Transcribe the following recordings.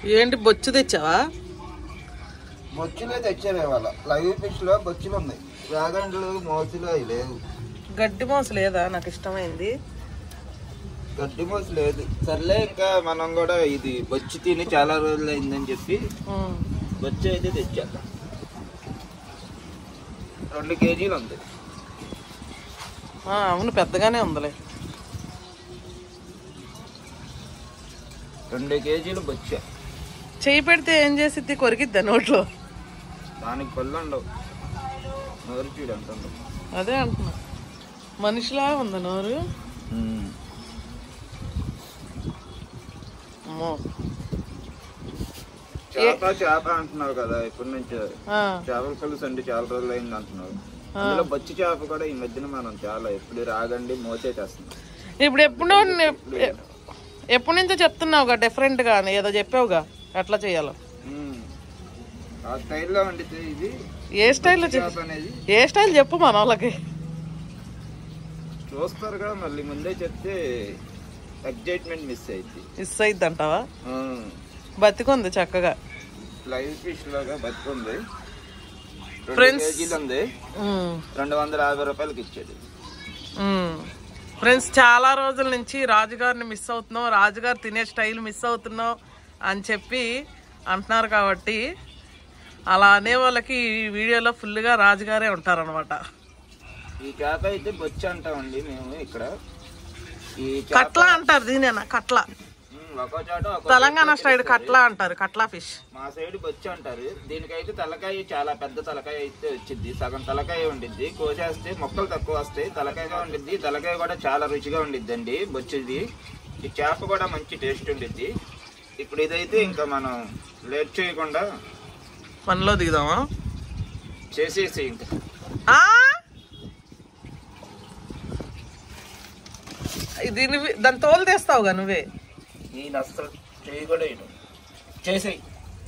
ఏంటి బొచ్చు తెచ్చావా? బొచ్చులే తెచ్చారు ఇవాళ. లైవ్ ఫిష్ లో బొచ్చులు ఉన్నాయి, రాగండ్లు మోసులు అవి లేవు. గడ్డి మోస లేదా? నాకు ఇష్టమైంది గడ్డి మోసు లేదు. సర్లే ఇంకా మనం కూడా ఇది బొచ్చు తిని చాలా రోజులు అయిందని చెప్పి బొచ్చు అయితే తెచ్చాక 2 కేజీలు ఉంది. అవును పెద్దగానే ఉందిలే. 2 కేజీలు బొచ్చా. చెయ్యి పెడితే ఏం చేసిద్ది? కొరికిద్దా నోట్లో? దానికి పళ్ళు ఉండవు, నోరు చూడు అంత ఉండవు. అదే అంటున్నా, మనిషిలా ఉంది నోరు. చేప అంటున్నావు కదా, ఇప్పటి నుంచి చేపల పులుసు అంటే చాలా రోజులు అయింది అంటున్నావు. అందులో బొచ్చి చేప కూడా ఈ మధ్యన మనం చాలా ఎప్పుడు రాగండి మోసే చేస్తున్నాం. ఇప్పుడు ఎప్పటి నుంచో చెప్తున్నావుగా డిఫరెంట్ గా, ఏదో చెప్పావుగా ఎట్లా చేయాలో. ఆ స్టైల్లో వండితే ఇది ఏ స్టైల్లో అనేది, ఏ స్టైల్ చెప్పు మన వాళ్ళకి. చూస్తారు కదా, మళ్ళీ ముందే చెప్తే ఎగ్జైట్మెంట్ మిస్ అయిద్ది అంటావా? బతికుంది చక్కగా, లైవ్ ఫిష్ లాగా బతికుంది. ఫ్రెండ్స్ 2 కేజీలు ఉంది, 250 రూపాయలకి ఇచ్చాడు. ఫ్రెండ్స్ చాలా రోజుల నుంచి రాజుగారిని మిస్ అవుతున్నావు, రాజుగారు తినే స్టైల్ మిస్ అవుతున్నావు అని చెప్పి అంటున్నారు. కాబట్టి అలా అనే వాళ్ళకి ఈ వీడియోలో ఫుల్గా రాజుగారే ఉంటారనమాట. ఈ చేప అయితే బొచ్చు అంటామండి మేము ఇక్కడ. ఈ కట్ల అంటారు దీనేనా? కట్ల తెలంగాణ స్టైల్ కట్ల అంటారు, కట్లా ఫిష్. మా సైడ్ బొచ్చు అంటారు. దీనికైతే తలకాయ చాలా పెద్ద తలకాయ అయితే వచ్చింది, సగం తలకాయ ఉండిద్ది. కోసేస్తే మొక్కలు తక్కువ వస్తాయి, తలకాయగా ఉండిద్ది. తలకాయ కూడా చాలా రుచిగా ఉండిద్దండి బొచ్చుది. ఈ చేప కూడా మంచి టేస్ట్ ఉండిద్ది. ఇప్పుడు ఇదైతే ఇంకా మనం లేట్ చేయకుండా పనిలో దిగుదామా? చేసేసి ఇంకా దాని తోలు తెస్తావుగా నువ్వే. నేను అసలు చేయి కూడా చేసేయి.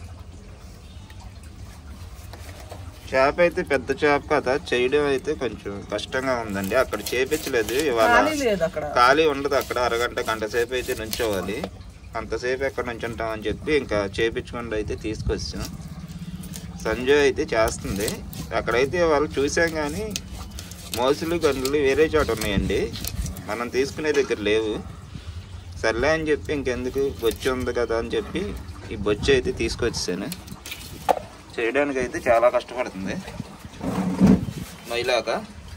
చేప అయితే పెద్ద చేప కదా, చేయడం అయితే కొంచెం కష్టంగా ఉందండి. అక్కడ చేపించలేదు ఇవాళ, ఖాళీ ఉండదు అక్కడ. అరగంట గంట సేపు అయితే నుంచోవాలి. అంతసేపు ఎక్కడ నుంచుంటాం అని చెప్పి ఇంకా చేపించకుండా అయితే తీసుకొచ్చాం. సంజయ్ అయితే చేస్తుంది. అక్కడైతే వాళ్ళు చూసాం కానీ మోసులు గంటలు వేరే చోట ఉన్నాయండి, మనం తీసుకునే దగ్గర లేవు. సర్లే అని చెప్పి ఇంకెందుకు, బొచ్చు ఉంది కదా అని చెప్పి ఈ బొచ్చు అయితే తీసుకొచ్చాను. చేయడానికి అయితే చాలా కష్టపడుతుంది మైలాక.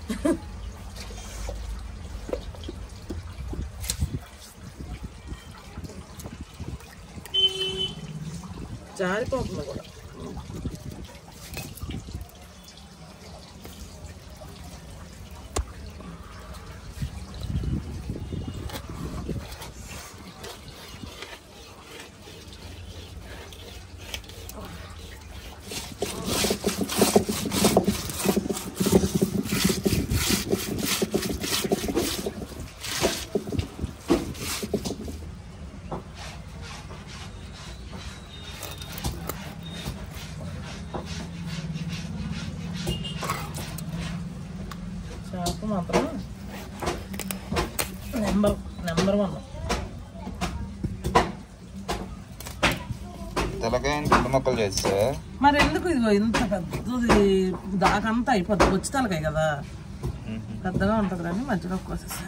జారిపోతుంది కూడా. చేప మాత్రం నెంబర్ 1. తలకాయ 2 ముక్కలు చేస్తా. మరి ఎందుకు ఇదిగో ఇంత పెద్దది దాకంతా అయిపోతుంది, వచ్చి తలకాయ కదా పెద్దగా ఉంటుంది కానీ మధ్యలో కోసేసా.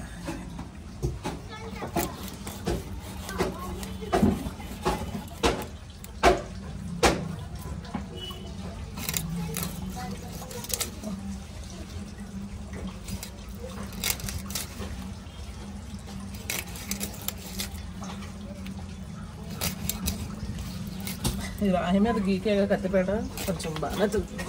రాయి మీద గీకేగా కత్తిపేట కొంచెం బాగా చూస్తుంది.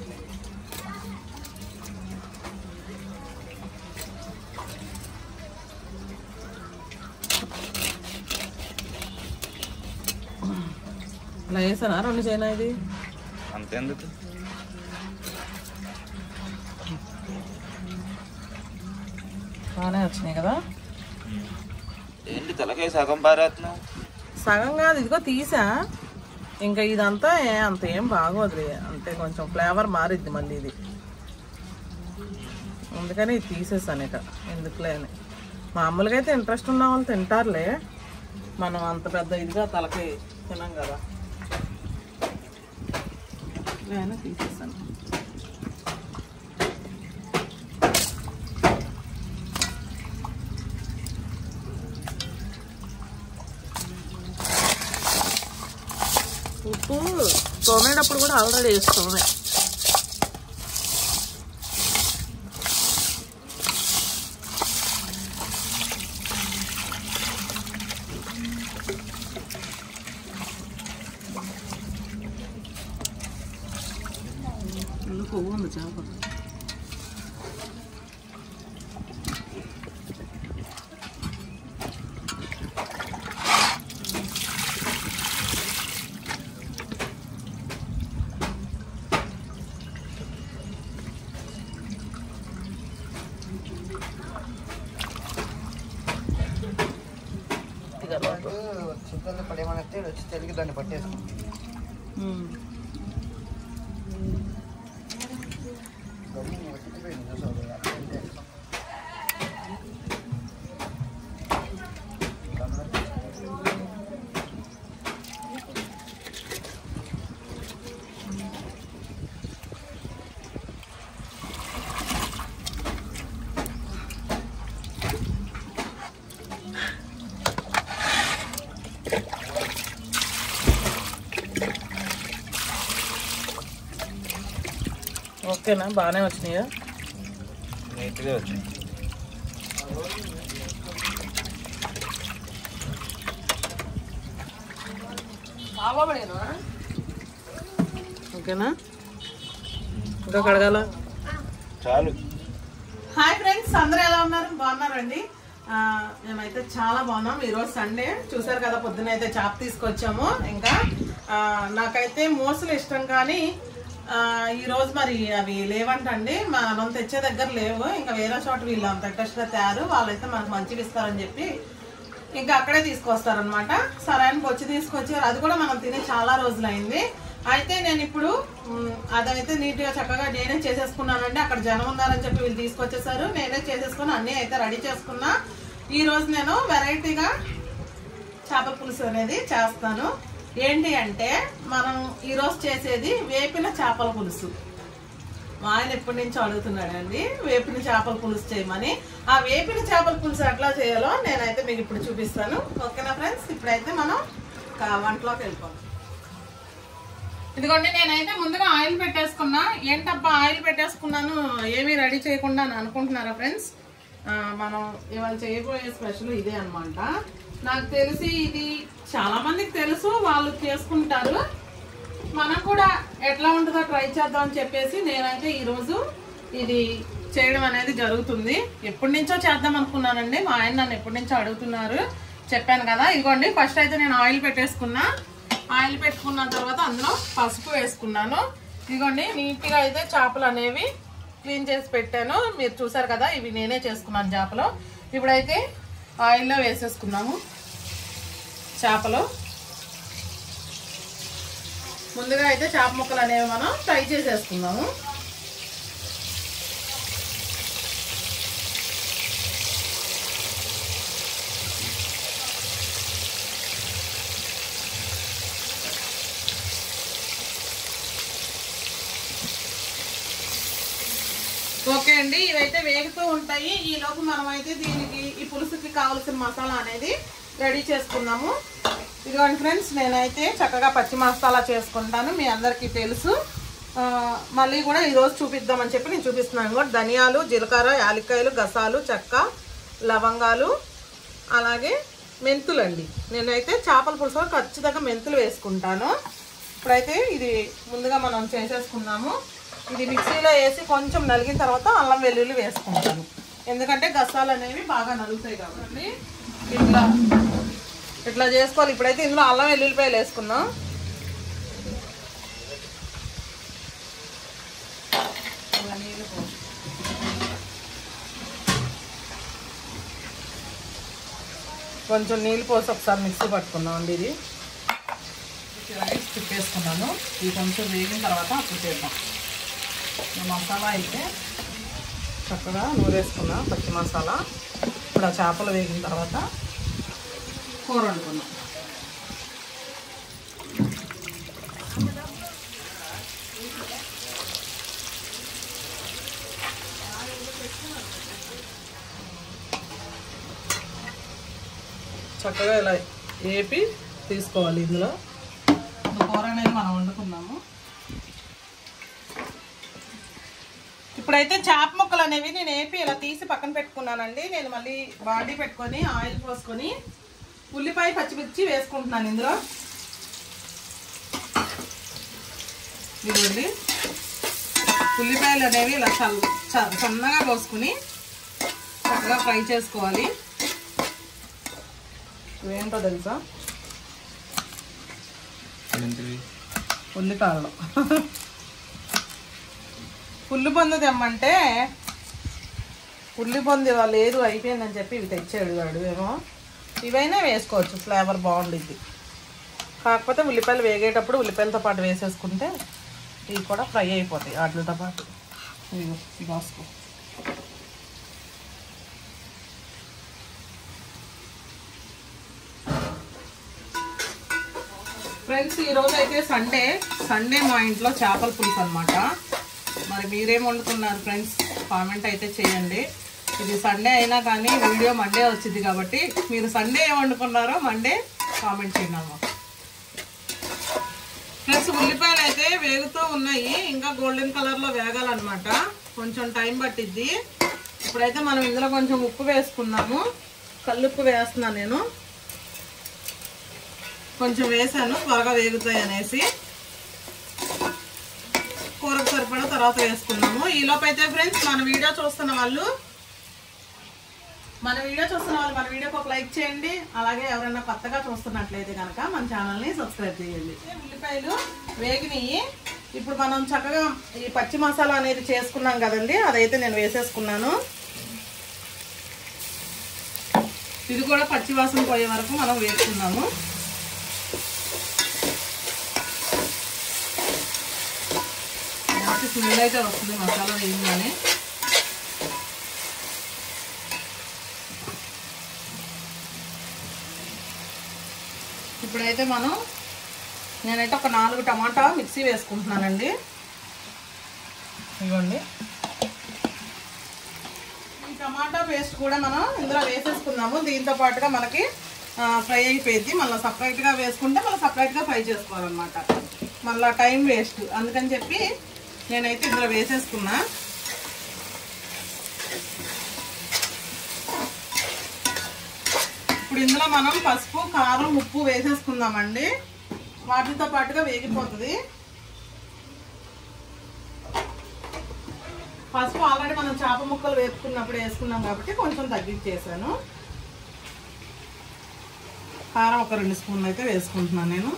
ఇలా వేసానా 2 చైనా? ఇది అంతేందుకు, బాగానే వచ్చినాయి కదా. ఏంటి తలకాయ సగం పారేస్తున్నావు? సగం కాదు, ఇదిగో తీసా. ఇంకా ఇదంతా అంత ఏం బాగోదు, అంటే కొంచెం ఫ్లేవర్ మారిద్ది మళ్ళీ ఇది, అందుకని ఇది తీసేసాను ఇక. ఎందుకులే అని. మామూలుగా అయితే ఇంట్రెస్ట్ ఉన్న వాళ్ళు తింటారులే, మనం అంత పెద్ద ఇదిగా తలకాయ తినాం కదా, నేను తీసేసాను. ఉప్పు తోమేటప్పుడు కూడా ఆల్రెడీ వేసుకోమే. కొవ్వు ఉంది చేప. చికెన్ పడేమనంటే వచ్చి తెలిగి దాన్ని పట్టేసుకుంటాం. ఓకేనా, బాగానే వచ్చినాయా? నీట్గా వచ్చినాయి. ఓకేనా, ఇంకా కడగాల? చాలు. హాయ్ ఫ్రెండ్స్, అందరూ ఎలా ఉన్నారు? బాగున్నారండి? మేమైతే చాలా బాగున్నాం. ఈరోజు సండే చూసారు కదా, పొద్దున అయితే చేప తీసుకొచ్చాము. ఇంకా నాకైతే మోసలు ఇష్టం, కానీ ఈరోజు మరి అవి లేవంటండి. మనం తెచ్చే దగ్గర లేవు. ఇంకా వేరే చోట వీళ్ళు అంత ఇంట్రెస్ట్గా తయారు, వాళ్ళైతే మనకు మంచిగా ఇస్తారని చెప్పి ఇంకా అక్కడే తీసుకొస్తారనమాట. సరైన వచ్చి తీసుకొచ్చారు. అది కూడా మనం తినే చాలా రోజులైంది. అయితే నేను ఇప్పుడు అదైతే నీట్గా చక్కగా నేనే చేసేసుకున్నానండి. అక్కడ జనం ఉన్నారని చెప్పి వీళ్ళు తీసుకొచ్చేసారు. నేనే చేసేసుకుని అన్నీ అయితే రెడీ చేసుకున్నా. ఈరోజు నేను వెరైటీగా చేపల పులుసు అనేది చేస్తాను. ఏంటి అంటే, మనం ఈరోజు చేసేది వేపిన చేపల పులుసు. మా ఆయన ఎప్పటి నుంచో అడుగుతున్నాడండి వేపిన చేపల పులుసు చేయమని. ఆ వేపిన చేపల పులుసు ఎట్లా చేయాలో నేనైతే మీకు ఇప్పుడు చూపిస్తాను. ఓకేనా ఫ్రెండ్స్? ఇప్పుడైతే మనం వంటలోకి వెళ్ళిపోతాం. ఇదిగోండి, నేనైతే ముందుగా ఆయిల్ పెట్టేసుకున్నా. ఏంటబ్బా ఆయిల్ పెట్టేసుకున్నాను, ఏమీ రెడీ చేయకుండా అని అనుకుంటున్నారా ఫ్రెండ్స్? మనం ఇవాళ చేయబోయే స్పెషల్ ఇదే అనమాట. నాకు తెలిసి ఇది చాలా మందికి తెలుసు, వాళ్ళు చేసుకుంటారు. మనం కూడా ఎట్లా ఉంటుందో ట్రై చేద్దాం అని చెప్పేసి నేనైతే ఈరోజు ఇది చేయడం అనేది జరుగుతుంది. ఎప్పటి నుంచో చేద్దాం అనుకున్నానండి. మా ఆయన నన్ను ఎప్పటి నుంచో అడుగుతున్నారు, చెప్పాను కదా. ఇదిగోండి, ఫస్ట్ అయితే నేను ఆయిల్ పెట్టేసుకున్నా. ఆయిల్ పెట్టుకున్న తర్వాత అందులో పసుపు వేసుకున్నాను. ఇదిగోండి, నీట్గా అయితే చేపలు అనేవి క్లీన్ చేసి పెట్టాను. మీరు చూసారు కదా, ఇవి నేనే చేసుకున్నాను చేపలు. ఇప్పుడైతే ఆయిల్లో వేసేసుకున్నాము చేపలు. ముందుగా అయితే చేప ముక్కలు అనేవి మనం ఫ్రై చేసేసుకున్నాము. ఓకే అండి, ఇవైతే వేగుతూ ఉంటాయి. ఈలోపు మనం అయితే దీనికి ఈ పులుసుకి కావాల్సిన మసాలా అనేది రెడీ చేసుకున్నాము. ఇదిగోండి ఫ్రెండ్స్, నేనైతే చక్కగా పచ్చి మసాలా చేసుకుంటాను, మీ అందరికీ తెలుసు. మళ్ళీ కూడా ఈరోజు చూపిద్దామని చెప్పి నేను చూపిస్తున్నాను. కూడా ధనియాలు, జీలకర్ర, యాలక్కాయలు, గసాలు, చెక్క, లవంగాలు, అలాగే మెంతులు అండి. నేనైతే చేపల పులుసులో ఖచ్చితంగా మెంతులు వేసుకుంటాను. ఇప్పుడైతే ఇది ముందుగా మనం చేసేసుకున్నాము. ఇది మిక్సీలో వేసి కొంచెం నలిగిన తర్వాత అల్లం వెల్లుల్లి వేసుకుంటాను, ఎందుకంటే గసాలు అనేవి బాగా నలుగుతాయి కాబట్టి. ఇట్లా చేసుకోవాలి. ఇప్పుడైతే ఇందులో అల్లం వెల్లుల్లిపాయలు వేసుకున్నాం. కొంచెం నీళ్ళు పోసి ఒకసారి మిక్సీ పట్టుకున్నాం అండి. ఇది రైస్ తిప్పేసుకున్నాను. ఇది కొంచెం వేగిన తర్వాత అప్పుడు చేద్దాం. మసాలా అయితే చక్కగా నూరేసుకున్నా, పచ్చి మసాలా. ఇప్పుడు ఆ చేపలు వేగిన తర్వాత కూర వండుకున్నాం. చక్కగా ఇలా వేపి తీసుకోవాలి. ఇందులో కూర అనేది మనం వండుకున్నాము. ఇప్పుడైతే చేప ముక్కలు అనేవి నేను వేపి ఇలా తీసి పక్కన పెట్టుకున్నానండి. నేను మళ్ళీ బాండీ పెట్టుకొని ఆయిల్ పోసుకొని ఉల్లిపాయ పచ్చిమిర్చి వేసుకుంటున్నాను ఇందులో. ఇదిగోండి ఉల్లిపాయలు అనేవి ఇలా సన్నగా కోసుకుని చక్కగా ఫ్రై చేసుకోవాలి. ఇవేంటో తెలుసా? ఉల్లిపాయలు పుల్లి పొందు తెమ్మంటే పుల్లి పొంది లేదు అయిపోయిందని చెప్పి ఇవి తెచ్చాడు వాడు. ఏమో ఇవైనా వేసుకోవచ్చు, ఫ్లేవర్ బాగుండిద్ది. కాకపోతే ఉల్లిపాయలు వేగేటప్పుడు ఉల్లిపాయలతో పాటు వేసేసుకుంటే ఇవి కూడా ఫ్రై అయిపోతాయి వాటితో పాటు. బాసుకో ఫ్రెండ్స్, ఈరోజు అయితే సండే మా ఇంట్లో చేపల పులుసు అనమాట. మరి మీరేం వండుకున్నారు ఫ్రెండ్స్? కామెంట్ అయితే చేయండి. ఇది సండే అయినా కానీ వీడియో మండే వచ్చింది కాబట్టి మీరు సండే ఏం వండుకున్నారో మండే కామెంట్ చేయండి అమ్మా. ఫ్రెండ్స్, ఉల్లిపాయలు అయితే వేగుతూ ఉన్నాయి, ఇంకా గోల్డెన్ కలర్లో వేగాలన్నమాట. కొంచెం టైం పట్టిద్ది. ఇప్పుడైతే మనం ఇందులో కొంచెం ఉప్పు వేసుకున్నాము. కల్లుప్పు వేస్తున్నాను నేను, కొంచెం వేసాను త్వరగా వేగుతాయి అనేసి. కూరకు సరిపడా తర్వాత వేసుకున్నాము. ఈలోపు అయితే ఫ్రెండ్స్ మన వీడియో చూస్తున్న వాళ్ళు మన వీడియోకి ఒక లైక్ చేయండి. అలాగే ఎవరైనా కొత్తగా చూస్తున్నట్లయితే కనుక మన ఛానల్ని సబ్స్క్రైబ్ చేయండి. ఉల్లిపాయలు వేగినాయి. ఇప్పుడు మనం చక్కగా ఈ పచ్చి మసాలా అనేది చేసుకున్నాం కదండి, అదైతే నేను వేసేసుకున్నాను. ఇది కూడా పచ్చి వాసన పోయే వరకు మనం వేసుకున్నాము. స్మెల్ అయితే వస్తుంది మసాలా వేయగానే. ఇప్పుడైతే నేనైతే ఒక 4 టమాటా మిక్సీ వేసుకుంటున్నానండి. ఇవ్వండి, ఈ టమాటా పేస్ట్ కూడా మనం ఇందులో వేసేసుకున్నాము. దీంతో పాటుగా మనకి ఫ్రై అయిపోయింది. మళ్ళీ సపరేట్గా వేసుకుంటే మళ్ళీ సపరేట్గా ఫ్రై చేసుకోవాలన్నమాట. మళ్ళీ టైం వేస్ట్, అందుకని చెప్పి నేనైతే ఇందులో వేసేసుకున్నా. ఇప్పుడు ఇందులో మనం పసుపు, కారం, ఉప్పు వేసేసుకుందామండి. వాటితో పాటుగా వేగిపోతుంది. పసుపు ఆల్రెడీ మనం చేప ముక్కలు వేసుకున్నప్పుడు వేసుకున్నాం కాబట్టి కొంచెం తగ్గించేసాను. కారం ఒక 2 స్పూన్లు అయితే వేసుకుంటున్నాను నేను.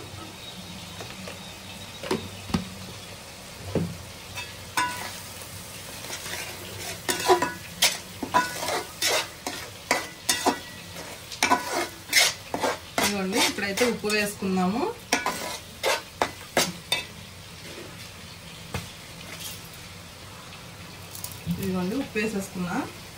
ఇప్పుడైతే ఉప్పు వేసుకుందాము. ఇదిగోండి ఉప్పు వేసేసుకున్నా.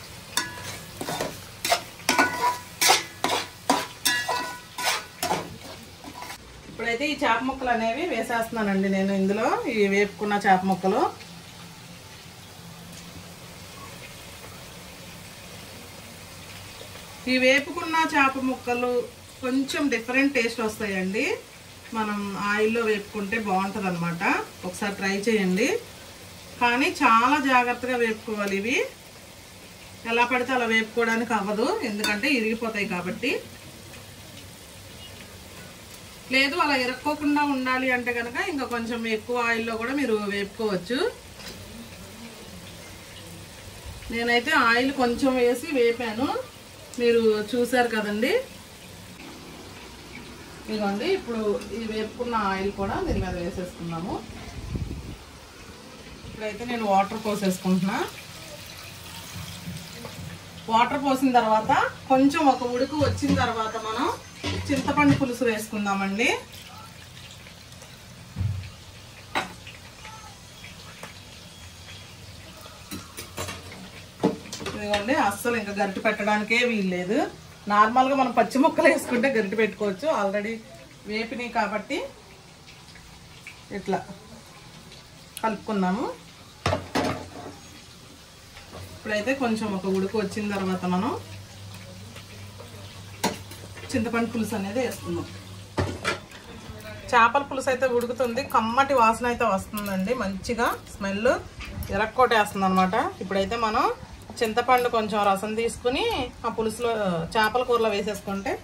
ఇప్పుడైతే ఈ చేప ముక్కలు అనేవి వేసేస్తున్నానండి నేను ఇందులో. ఈ వేపుకున్న చేప ముక్కలు ఈ వేపుకున్న చేప ముక్కలు కొంచెం డిఫరెంట్ టేస్ట్ వస్తాయండి. మనం ఆయిల్లో వేపుకుంటే బాగుంటుంది అనమాట. ఒకసారి ట్రై చేయండి. కానీ చాలా జాగ్రత్తగా వేపుకోవాలి. ఇవి ఎలా పడితే అలా వేపుకోవడానికి అవ్వదు, ఎందుకంటే ఇరిగిపోతాయి కాబట్టి. లేదు అలా ఇరక్కోకుండా ఉండాలి అంటే కనుక ఇంకా కొంచెం ఎక్కువ ఆయిల్లో కూడా మీరు వేపుకోవచ్చు. నేనైతే ఆయిల్ కొంచెం వేసి వేపాను, మీరు చూసారు కదండి. ఇదిగోండి, ఇప్పుడు ఈ వేపుకున్న ఆయిల్ కూడా దీని మీద వేసేసుకున్నాము. ఇప్పుడైతే నేను వాటర్ పోసేసుకుంటున్నా. వాటర్ పోసిన తర్వాత కొంచెం ఒక ఉడుకు వచ్చిన తర్వాత మనం చింతపండు పులుసు వేసుకుందామండి. ఇదిగోండి, అస్సలు ఇంకా గరిటె పెట్టడానికే వీల్లేదు. నార్మల్గా మనం పచ్చి ముక్కలు వేసుకుంటే గరిటె పెట్టుకోవచ్చు, ఆల్రెడీ వేపినాయి కాబట్టి. ఇట్లా కలుపుకుందాము. ఇప్పుడైతే కొంచెం ఒక ఉడుకు వచ్చిన తర్వాత మనం చింతపండు పులుసు అనేది వేసుకుందాం. చేపల పులుసు అయితే ఉడుకుతుంది, కమ్మటి వాసన అయితే వస్తుందండి, మంచిగా స్మెల్ ఎరక్కోటేస్తుంది అనమాట. ఇప్పుడైతే మనం చింతపండు కొంచెం రసం తీసుకుని ఆ పులుసులో చేపల కూరలో వేసేసుకుంటే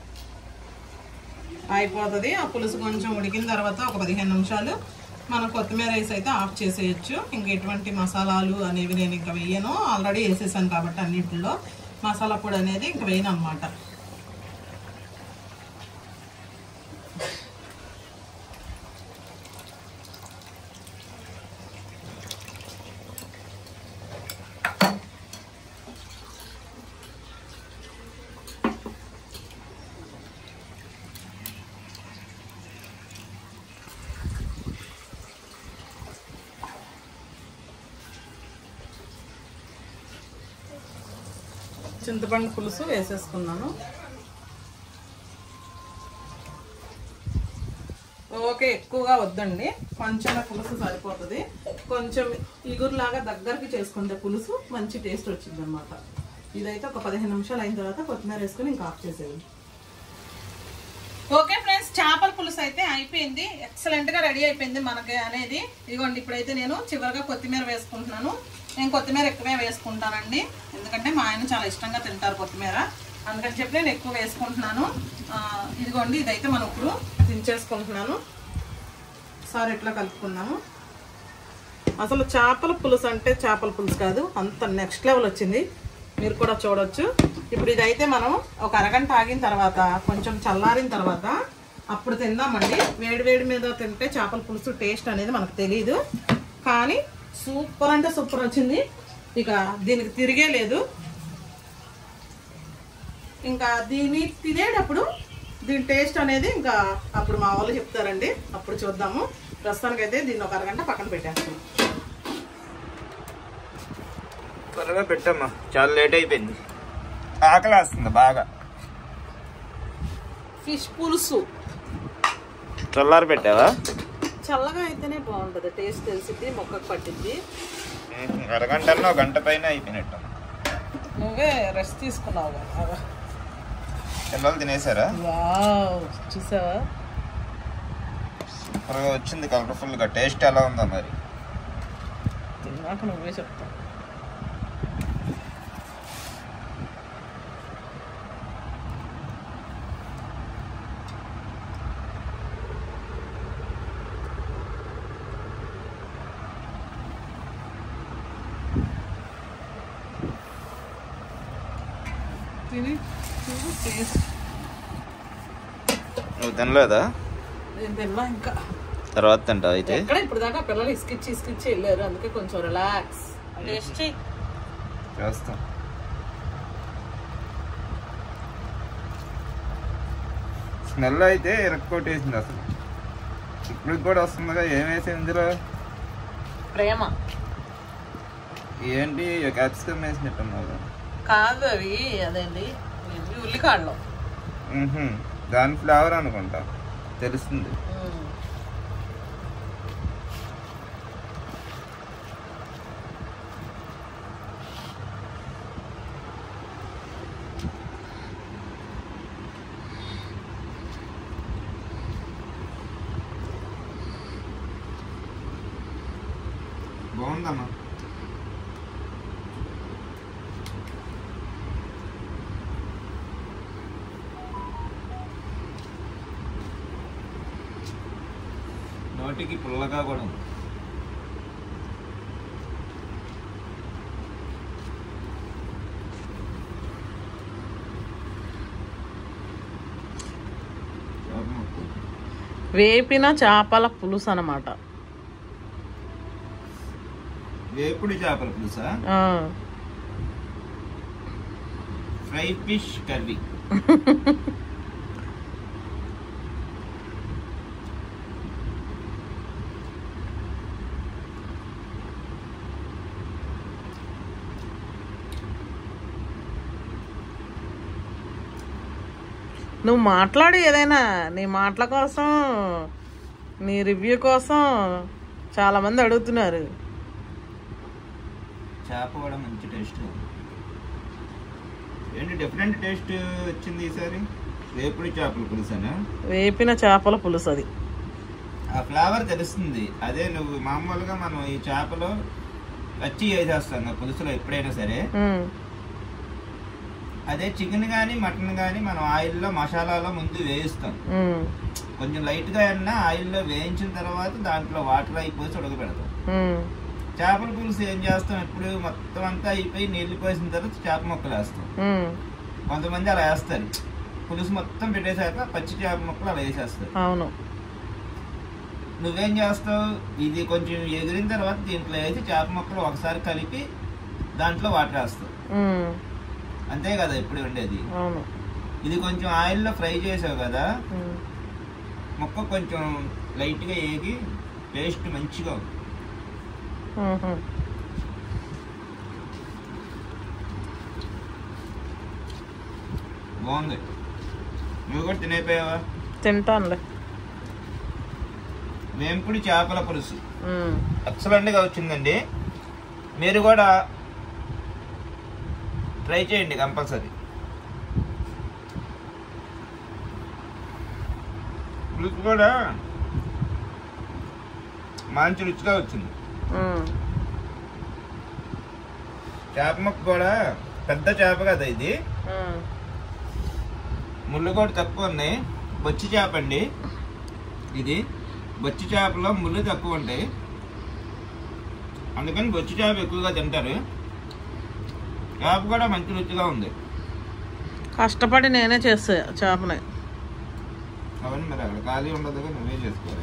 అయిపోతుంది. ఆ పులుసు కొంచెం ఉడికిన తర్వాత ఒక 15 నిమిషాలు మనం కొత్తిమీర రైస్ అయితే ఆఫ్ చేసేయచ్చు. ఇంక ఎటువంటి మసాలాలు అనేవి నేను ఇంకా వేయను, ఆల్రెడీ వేసేసాను కాబట్టి అన్నింటిలో మసాలా పొడి అనేది ఇంక వేయను అన్నమాట. చింతపండు పులుసు వేసేసుకున్నాను. ఓకే, ఎక్కువగా వద్దండి, కొంచెం పులుసు సరిపోతుంది. కొంచెం ఇగురులాగా దగ్గరికి చేసుకుంటే పులుసు మంచి టేస్ట్ వచ్చింది అనమాట. ఇదైతే ఒక 15 నిమిషాలు అయిన తర్వాత కొత్తిమీర వేసుకుని ఇంకా ఆఫ్ చేసేది. ఓకే ఫ్రెండ్స్, చేపల పులుసు అయితే అయిపోయింది, ఎక్సలెంట్గా రెడీ అయిపోయింది మనకి అనేది. ఇదిగోండి, ఇప్పుడైతే నేను చివరిగా కొత్తిమీర వేసుకుంటున్నాను. నేను కొత్తిమీర ఎక్కువే వేసుకుంటానండి, ఎందుకంటే మా ఆయన చాలా ఇష్టంగా తింటారు కొత్తిమీర, అందుకని చెప్పి నేను ఎక్కువ వేసుకుంటున్నాను. ఇదిగోండి, ఇదైతే మనం ఇప్పుడు దించేసుకుంటున్నాను. సార్ ఇట్లా కలుపుకున్నాము. అసలు చేపల పులుసు అంటే చేపల పులుసు కాదు, అంత నెక్స్ట్ లెవెల్ వచ్చింది, మీరు కూడా చూడొచ్చు. ఇప్పుడు ఇదైతే మనం ఒక అరగంట ఆగిన తర్వాత కొంచెం చల్లారిన తర్వాత అప్పుడు తిందామండి. వేడి వేడి మీద తింటే చేపల పులుసు టేస్ట్ అనేది మనకు తెలియదు, కానీ సూపర్ అంటే సూపర్ వచ్చింది. ఇక దీనికి తిరిగే లేదు. ఇంకా దీన్ని తినేటప్పుడు దీని టేస్ట్ అనేది ఇంకా అప్పుడు మా వాళ్ళు చెప్తారండి, అప్పుడు చూద్దాము. ప్రస్తుతానికైతే దీన్ని ఒక అరగంట పక్కన పెట్టేస్తాం. త్వరగా పెట్టమ్మా, చాలా లేట్ అయిపోయింది, ఆకలి వస్తుంది బాగా. ఫిష్ పులుసు చల్లారి పెట్టావా? చల్లగా అయితేనే బాగుంటుంది, టేస్ట్ తెలిసింది, మొక్కకు పట్టింది. అరగంటలో గంట పైన అయిపోయినట్టు. నువ్వే రెస్ట్ తీసుకున్నావు కదా. పిల్లలు తినేసారా? వావ్, చూసావా సూపర్గా వచ్చింది, కలర్ఫుల్గా. టేస్ట్ ఎలా ఉందో మరి తిన్నాక నువ్వే చెప్తావు. నువ్వు తినలేదా? నేను తిన్నా, ఇంకా తర్వాత తింటావు అయితే. ఎక్కడ ఇప్పుడు దాకా పిల్లలు ఇసుకిచ్చి వెళ్ళారు, అందుకే కొంచెం రిలాక్స్. టేస్ట్ చేస్తాం. స్మెల్ అయితే ఇరక్కొట్టేసింది అసలు. ఇప్పుడు కూడా వస్తుందిగా, ఏం వేసింది ఇందులో? ప్రేమ ఏంటి క్యాప్సికమ్ వేసినట్టున్నావు? కాదు, అవి అదేంటి ఉల్లికాడలు, దాని ఫ్లేవర్ అనుకుంటా, తెలుస్తుంది. బాగుందమ్మా. నోటికి పుల్లగా కూడా ఉంది. వేపిన చేపల పులుసు అన్నమాట. వేపుడు చేపల పులుసా? Fry fish curry. నువ్వు మాట్లాడు ఏదైనా, నీ మాటల కోసం, నీ రివ్యూ కోసం చాలా మంది అడుగుతున్నారు. చేప కూడా మంచి టేస్ట్. ఏంటి డిఫరెంట్ టేస్ట్ వచ్చింది ఈసారి? వేపుడు చేపల పులుసు అని, వేపిన చేపల పులుసు. అది ఆ ఫ్లేవర్ తెలుస్తుంది. అదే నువ్వు మామూలుగా మనం ఈ చేపలు పచ్చి వేసేస్తాం పులుసులో ఎప్పుడైనా సరే. అదే చికెన్ గానీ మటన్ గానీ మనం ఆయిల్లో మసాలాలో ముందు వేయిస్తాం. కొంచెం లైట్ గా అయినా ఆయిల్లో వేయించిన తర్వాత దాంట్లో వాటర్ అయిపోయి ఉడకబెడతాం. చేపల పులుసు ఏం చేస్తాం, ఎప్పుడు మొత్తం అంతా అయిపోయి నీళ్లు పోసిన తర్వాత చేప ముక్కలు వేస్తాం. కొంతమంది అలా వేస్తారు, పులుసు మొత్తం పెట్టేశాక పచ్చి చేప ముక్కలు అలా వేసేస్తారు. అవును. నువ్వేం చేస్తావు, ఇది కొంచెం ఎగిరిన తర్వాత దీంట్లో వేసి చేప ముక్కలు ఒకసారి కలిపి దాంట్లో వాటర్ వేస్తావు. అంతే కదా ఇప్పుడు ఉండేది. ఇది కొంచెం ఆయిల్లో ఫ్రై చేసావు కదా, ముక్క కొంచెం లైట్ గా ఏగి టేస్ట్ మంచిగా ఉంది. బాగుంది. నువ్వు కూడా తినైపోయావా? తింటానులే. వేంపుడి చేపల పులుసు ఎక్సలెంట్ గా వచ్చిందండి. మీరు కూడా ట్రై చేయండి కంపల్సరీ. పులుసు కూడా మంచి రుచిగా వచ్చింది. చేప ముక్క కూడా పెద్ద చేప కదా ఇది, ముళ్ళు కూడా తక్కువ ఉన్నాయి. బొచ్చి చేప అండి ఇది. బొచ్చి చేపలో ముళ్ళు తక్కువ ఉంటాయి, అందుకని బొచ్చి చేప ఎక్కువగా తింటారు. చేప కూడా మంచి రుచిగా ఉంది. కష్టపడి నేనే చేస్తా చేపని. అవును, మరి అక్కడ ఖాళీ ఉండదు, నువ్వే చేసుకోవాలి.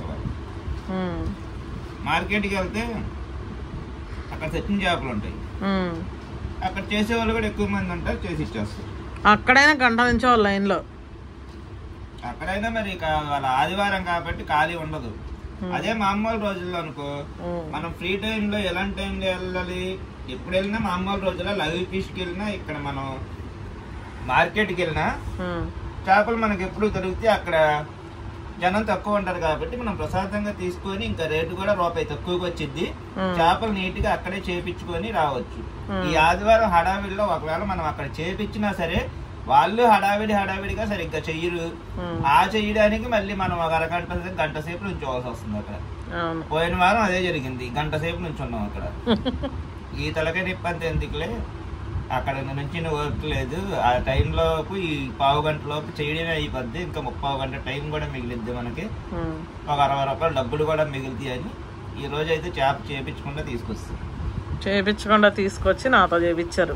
మార్కెట్కి వెళ్తే అక్కడ తెచ్చిన చేపలు ఉంటాయి, అక్కడ చేసేవాళ్ళు కూడా ఎక్కువ మంది ఉంటారు, చేసి ఇచ్చేస్తారు. అక్కడైనా గంట నుంచి వాళ్ళ లైన్లో. అక్కడైనా మరి వాళ్ళ ఆదివారం కాబట్టి ఖాళీ ఉండదు. అదే మామూలు రోజుల్లో అనుకో, మనం ఫ్రీ టైంలో ఎలాంటి టైంలో వెళ్ళాలి, ఎప్పుడు వెళ్ళినా మామూలు రోజుల్లో లైవ్ ఫిష్కి వెళ్ళినా, ఇక్కడ మనం మార్కెట్కి వెళ్ళినా చేపలు మనకి ఎప్పుడు దొరికితే అక్కడ జనం తక్కువ ఉంటారు కాబట్టి మనం ప్రశాంతంగా తీసుకొని, ఇంకా రేటు కూడా రూపాయి తక్కువగా వచ్చింది. చేపలు నీట్ గా అక్కడే చేపించుకొని రావచ్చు. ఈ ఆదివారం హడావిడిలో ఒకవేళ మనం అక్కడ చేపించినా సరే వాళ్ళు హడావిడిగా సరిగ్గా చెయ్యరు. ఆ చెయ్యడానికి మళ్ళీ మనం ఒక గంట సేపు నుంచోవాల్సి వస్తుంది అక్కడ. పోయిన వారం అదే జరిగింది, గంట సేపు నుంచి ఉన్నాం అక్కడ. ఈ తలకాయ నిప్పు అంత ఎందుకులే, అక్కడ నుంచి వర్క్ లేదు. ఆ టైంలోపు ఈ పావు గంట లోపు చేయడమే అయిపోద్ది, ఇంకా 30 గంట టైం కూడా మిగిలిద్ది మనకి. ఒక 60 రూపాయలు డబ్బులు కూడా మిగులుతాయి అని ఈ రోజు అయితే చేప చేపించకుండా తీసుకొచ్చి నాతో చేపించారు.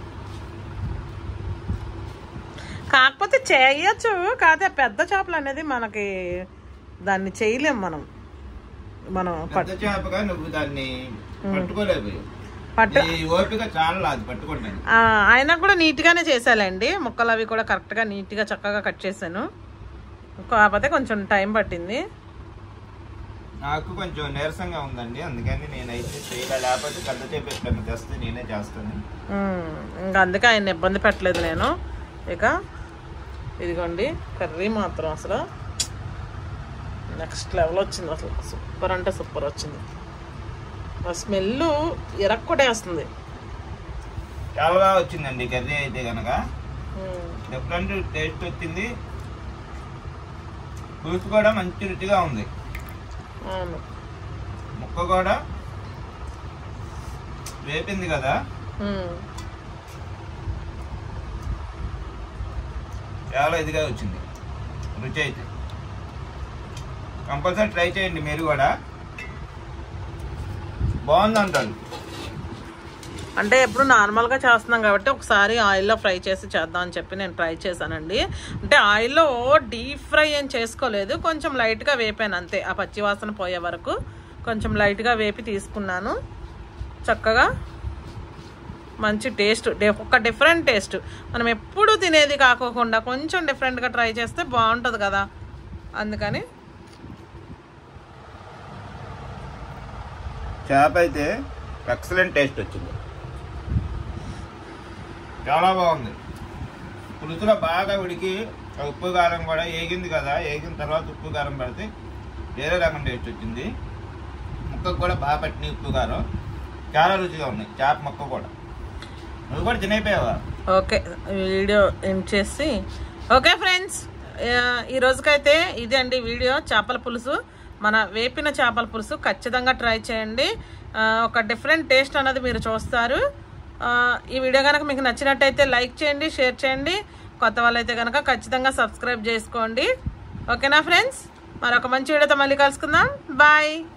కాకపోతే చేయొచ్చు, కాదే పెద్ద చేపలు అనేది మనకి దాన్ని చేయలేం మనం. పెద్ద చేపగా నువ్వు దాన్ని పట్టుకోలేదు, ఆయన కూడా నీట్ గానే చేశానండి. ముక్కలు అవి కూడా కరెక్ట్ గా నీట్ గా చక్కగా కట్ చేశాను. కాకపోతే కొంచెం టైం పట్టింది. నాకు కొంచెం నీరసంగా ఉందండి, అందుకని నేనైతే చేయలే. లేకపోతే పెద్ద చేప తెస్తే నేనే చేస్తాను. ఇంకా అందుకే ఆయన ఇబ్బంది పెట్టలేదు నేను. ఇక ఇదిగోండి కర్రీ మాత్రం అసలు నెక్స్ట్ లెవెల్ వచ్చింది. అసలు సూపర్ అంటే సూపర్ వచ్చింది. ఆ స్మెల్ ఎరక్కొట్టేస్తుంది. చాలా బాగా వచ్చిందండి కర్రీ అయితే కనుక. డిఫరెంట్ టేస్ట్ వచ్చింది. పులుసు కూడా మంచి రుచిగా ఉంది. ముక్క కూడా వేపింది కదా, చాలా ఇదిగా వచ్చింది రుచి అయితే. కంపల్సరీ ట్రై చేయండి మీరు కూడా, బాగుంది అంటారు. అంటే ఎప్పుడు నార్మల్గా చేస్తున్నాం కాబట్టి ఒకసారి ఆయిల్లో ఫ్రై చేసి చేద్దాం అని చెప్పి నేను ట్రై చేశానండి. అంటే ఆయిల్లో డీప్ ఫ్రై ఏం చేసుకోలేదు, కొంచెం లైట్గా వేపాను అంతే. ఆ పచ్చివాసన పోయే వరకు కొంచెం లైట్గా వేపి తీసుకున్నాను. చక్కగా మంచి టేస్ట్, ఒక డిఫరెంట్ టేస్ట్. మనం ఎప్పుడు తినేది కాకోకుండా కొంచెం డిఫరెంట్గా ట్రై చేస్తే బాగుంటుంది కదా, అందుకని. చేప అయితే ఎక్సలెంట్ టేస్ట్ వచ్చింది, చాలా బాగుంది. పులుసులో బాగా ఉడికి ఉప్పు కారం కూడా ఏగింది కదా, ఏగిన తర్వాత ఉప్పు కారం పెడితే వేరే రకం టేస్ట్ వచ్చింది. ముక్కకు కూడా బాగా పట్టిన ఉప్పు కారం, చాలా రుచిగా ఉన్నాయి చేప ముక్క కూడా. నువ్వు కూడా తినైపోయావా? ఓకే, వీడియో ఎండ్ చేసి ఓకే ఫ్రెండ్స్, ఈ రోజుకైతే ఇదే అండి వీడియో. చేపల పులుసు, మన వేపిన చేపల పులుసు ఖచ్చితంగా ట్రై చేయండి. ఒక డిఫరెంట్ టేస్ట్ అన్నది మీరు చూస్తారు. ఈ వీడియో కనుక మీకు నచ్చినట్టయితే లైక్ చేయండి, షేర్ చేయండి. కొత్త వాళ్ళైతే కనుక ఖచ్చితంగా సబ్స్క్రైబ్ చేసుకోండి. ఓకేనా ఫ్రెండ్స్? మరొక మంచి వీడియోతో మళ్ళీ కలుసుకుందాం. బాయ్.